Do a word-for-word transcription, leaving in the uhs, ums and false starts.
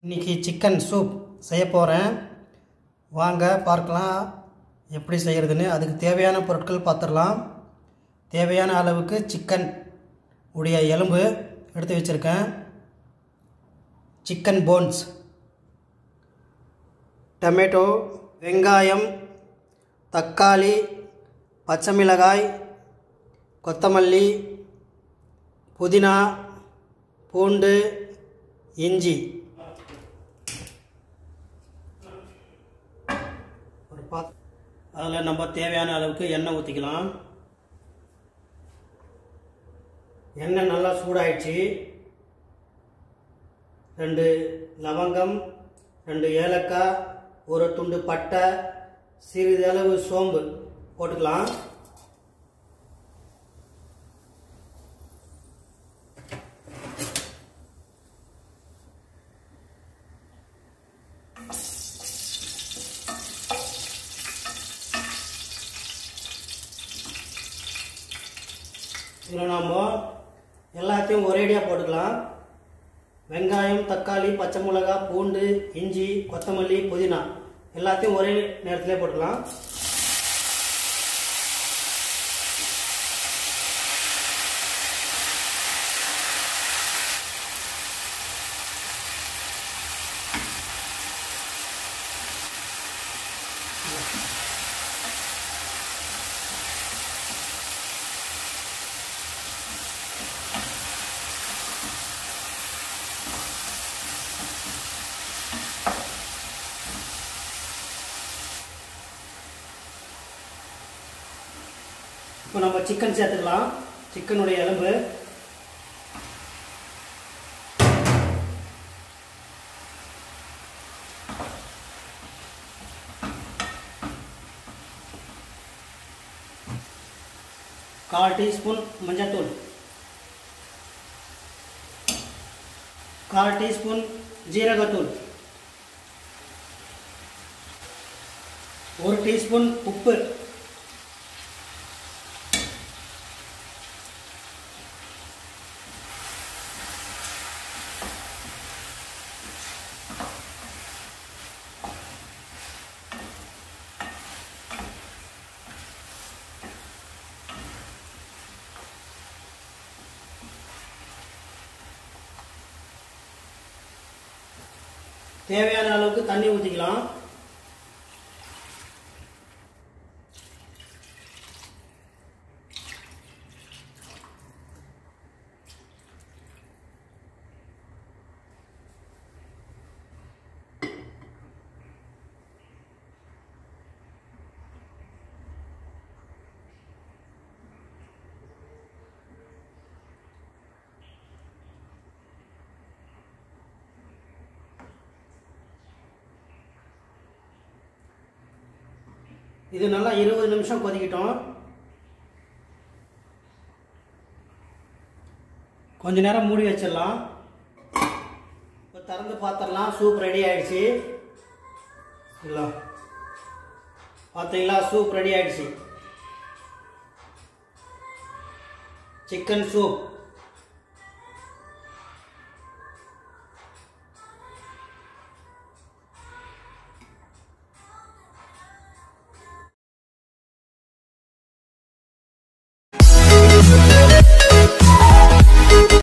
இன்றைக்கி chicken soup செய்ய போகிறேன். வாங்க பார்க்கலாம் எப்படி செய்கிறதுன்னு. அதுக்கு தேவையான பொருட்கள் பார்த்துடலாம். தேவையான அளவுக்கு சிக்கன் உடைய எலும்பு எடுத்து வச்சுருக்கேன். சிக்கன் போன்ஸ், டொமேட்டோ, வெங்காயம், தக்காளி, பச்சை மிளகாய், கொத்தமல்லி, புதினா, பூண்டு, இஞ்சி. ஒரு பாத் அதில் நம்ம தேவையான அளவுக்கு எண்ணெய் ஊற்றிக்கலாம். எண்ணெய் நல்லா சூடாயிடுச்சு. ரெண்டு லவங்கம், ரெண்டு ஏலக்காய், ஒரு துண்டு பட்டை, சிறிதளவு சோம்பு போட்டுக்கலாம். இதில் நாம் எல்லாத்தையும் ஒரேடியாக போட்டுக்கலாம். வெங்காயம், தக்காளி, பச்சை மிளகாய், பூண்டு, இஞ்சி, கொத்தமல்லி, புதினா எல்லாத்தையும் ஒரே நேரத்திலே போட்டுக்கலாம். இப்போ நம்ம சிக்கன் சேர்த்துக்கலாம். சிக்கனுடைய எலும்பு கால் டீஸ்பூன் மஞ்சள்தூள், கால் டீஸ்பூன் ஜீரகத்தூள், ஒரு டீஸ்பூன் உப்பு, தேவையான அளவுக்கு தண்ணி ஊற்றிக்கலாம். இது நல்லா இருபது நிமிஷம் கொதிக்கிட்டோம். கொஞ்ச நேரம் மூடி வச்சிடலாம். இப்போ திறந்து பார்த்துடலாம். சூப் ரெடி ஆயிடுச்சு. இல்லை பார்த்தீங்களா, சூப் ரெடி ஆயிடுச்சு. Chicken soup